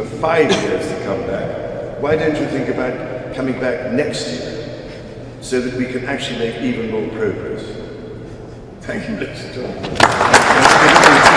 5 years to come back, why don't you think about coming back next year so that we can actually make even more progress? Thank you, ladies and gentlemen.